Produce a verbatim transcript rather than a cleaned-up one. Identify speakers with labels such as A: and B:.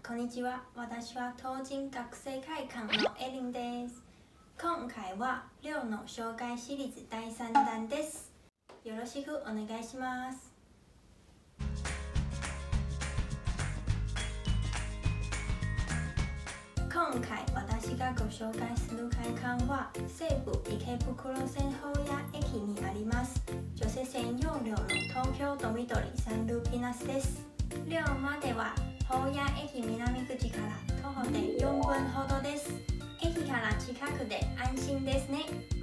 A: こんにちは。私は東人学生会館のエリンです。今回は寮の紹介シリーズだいさんだんです。よろしくお願いします。今回私がご紹介する会館は西武池袋線保谷駅にあります女性専用寮の東京ドミトリーサンルピナスです。寮までは保谷駅南口から徒歩でよんぷんほどです。駅から近くで安心ですね。